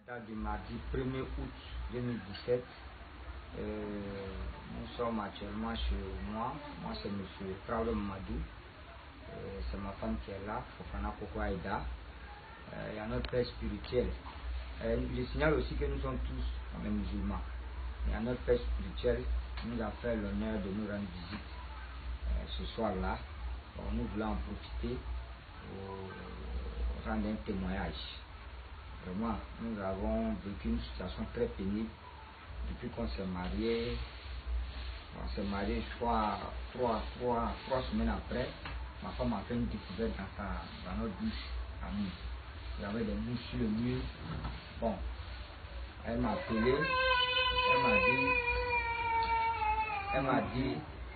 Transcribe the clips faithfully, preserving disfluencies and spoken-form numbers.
date du mardi premier août deux mille dix-sept. Euh, nous sommes actuellement chez moi. Moi, c'est M. Traoré Mamadou. Euh, c'est ma femme qui est là, Fofana Koko Aïda. Euh, il y a notre père spirituel. Euh, je signale aussi que nous sommes tous les musulmans. Il y a notre père spirituel qui nous a fait l'honneur de nous rendre visite euh, ce soir-là. Bon, nous voulons en profiter pour rendre un témoignage. Vraiment, nous avons vécu une situation très pénible depuis qu'on s'est marié. On s'est marié, je crois, trois, trois, trois semaines après. Ma femme a fait une découverte dans, sa, dans notre bouche à nous. Il y avait des mouches sur le mur. Bon, elle m'a appelé, elle m'a dit, elle m'a dit,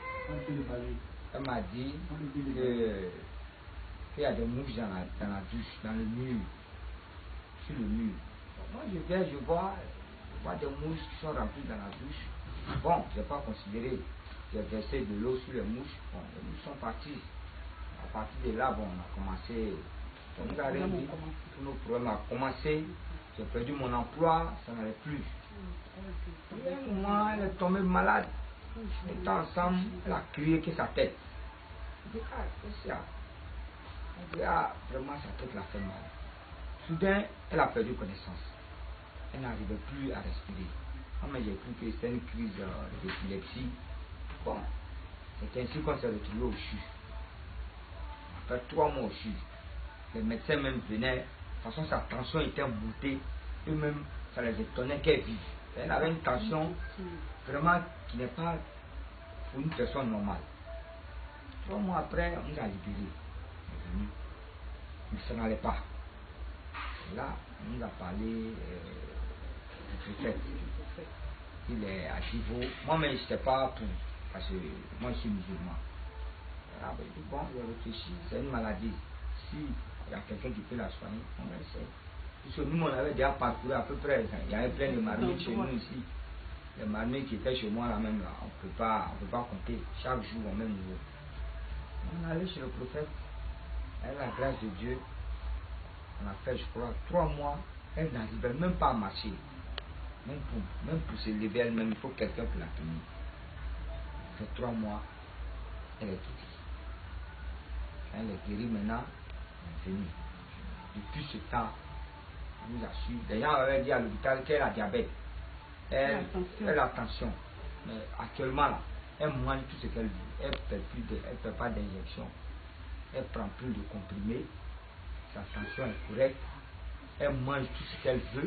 elle m'a dit que, qu'il y a des mouches dans la, dans la douche, dans le mur, sur le mur. Bon, moi je viens, je vois, je vois des mouches qui sont remplies dans la douche. Bon, je n'ai pas considéré. J'ai versé de l'eau sur les mouches. Bon, les mouches sont parties. À partir de là, bon, on a commencé. On nous a rien dit. Tous nos problèmes ont commencé. J'ai perdu mon emploi, ça n'allait plus. Et à un moment, elle est tombée malade. On était ensemble, elle a crié que sa tête. Je dis, ah, qu'est-ce qu'il y a? Elle dit, ah, vraiment, sa tête l'a fait mal. Soudain, elle a perdu connaissance. Elle n'arrivait plus à respirer. Ah, mais j'ai cru que c'était une crise euh, d'épilepsie. Bon, c'est ainsi qu'on s'est retrouvé au C H U. On a fait trois mois au C H U. Les médecins même venaient. De toute façon, sa tension était montée. Eux-mêmes, ça les étonnait qu'elle vive. Elle avait une tension vraiment qui n'est pas pour une personne normale. Trois mois après, on nous a libérés. On est venu. Mais ça n'allait pas. Et là, on nous a parlé euh, du préfet. Il est à Divo. Moi-même, je n'étais pas pour. Parce que moi, je suis musulman. Alors, je dis, bon, je réfléchis. C'est une maladie. Si il y a quelqu'un qui peut la soigner, on va essayer. Puisque nous, on avait déjà parcouru à peu près. Il y avait plein de marmites chez nous ici. Les marmites qui étaient chez moi là même, là, on ne peut pas compter. Chaque jour, on met nouveau. On est allé chez le prophète. Avec la grâce de Dieu, on a fait, je crois, trois mois. Elle n'arrivait même pas à marcher. Même pour, même pour se lever elle-même, il faut quelqu'un pour la tenir. Ça fait trois mois, elle est guérie. Elle est guérie maintenant, elle est venue. Depuis ce temps, on nous assure. Les gens avaient dit à l'hôpital qu'elle a diabète. Elle, elle a tension. Mais actuellement, là, elle mange tout ce qu'elle veut. Elle ne fait, plus de, elle fait pas d'injection. Elle prend plus de comprimés. Sa tension est correcte. Elle mange tout ce qu'elle veut.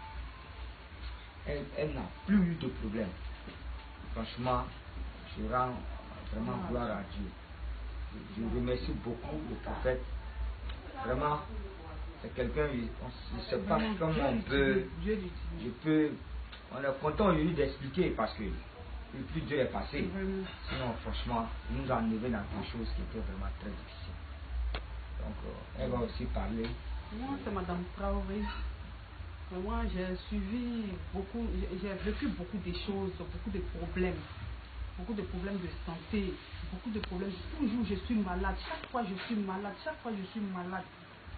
Elle, elle n'a plus eu de problème. Franchement, je rends vraiment gloire à Dieu. Je, je remercie beaucoup le prophète. Vraiment, c'est quelqu'un, je ne sais pas comment on peut, je peux, on est content aujourd'hui d'expliquer parce que le plus dur est passé. Sinon, franchement, il nous a enlevé dans quelque chose qui était vraiment très difficile. Donc, euh, elle va aussi parler. Moi, c'est Madame Traoré. Moi, j'ai suivi beaucoup, j'ai vécu beaucoup de choses, beaucoup de problèmes. Beaucoup de problèmes de santé, beaucoup de problèmes. Toujours, je suis malade. Chaque fois, je suis malade. Chaque fois, je suis malade.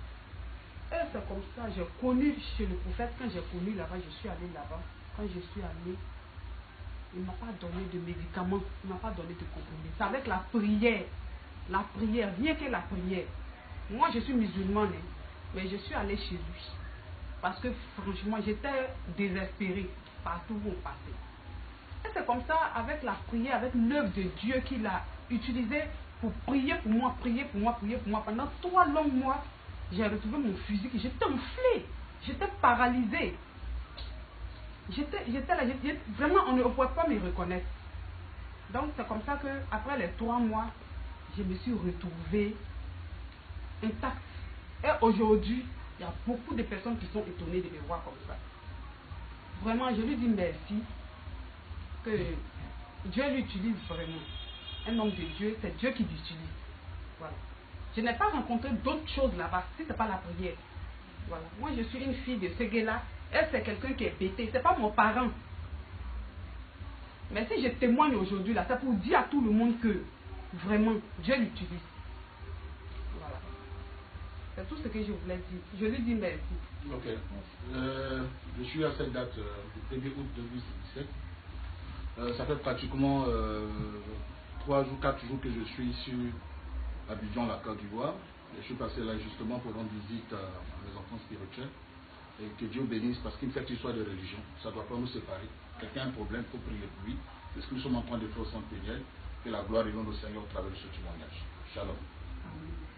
Et c'est comme ça, j'ai connu chez le prophète. Quand j'ai connu là-bas, je suis allée là-bas. Quand je suis allée, il ne m'a pas donné de médicaments. Il ne m'a pas donné de comprimés. C'est avec la prière. La prière, rien que la prière. Moi, je suis musulmane, mais je suis allée chez lui. Parce que franchement, j'étais désespérée partout où on passait. Et c'est comme ça, avec la prière, avec l'œuvre de Dieu qu'il a utilisé pour prier pour moi, prier pour moi, prier pour moi. Pendant trois longs mois, j'ai retrouvé mon physique. J'étais enflée, j'étais paralysée. J'étais, j'étais là, j'étais, vraiment, on ne pouvait pas me reconnaître. Donc c'est comme ça qu'après les trois mois, je me suis retrouvée intacte. Et aujourd'hui, il y a beaucoup de personnes qui sont étonnées de me voir comme ça. Vraiment, je lui dis merci. Que Dieu l'utilise vraiment. Un homme de Dieu, c'est Dieu qui l'utilise. Voilà. Je n'ai pas rencontré d'autres choses là-bas, si ce n'est pas la prière. Voilà. Moi, je suis une fille de ce gars-là. Elle, c'est quelqu'un qui est bêté. Ce n'est pas mon parent. Mais si je témoigne aujourd'hui, là, c'est pour dire à tout le monde que vraiment, Dieu l'utilise. Voilà. C'est tout ce que je voulais dire. Je lui dis merci. Ok. Euh, je suis à cette date, euh, début août deux mille dix-sept. Euh, ça fait pratiquement euh, trois jours, quatre jours que je suis sur Abidjan, la Côte d'Ivoire. Je suis passé là justement pour rendre visite à, à mes enfants spirituels. Et que Dieu bénisse, parce qu'une fête histoire de religion, ça ne doit pas nous séparer. Quelqu'un a un problème, il faut prier pour lui. C'est ce que nous sommes en train de faire au Centre Péniel. Que la gloire revienne au Seigneur au travers de ce témoignage. Shalom. Amen.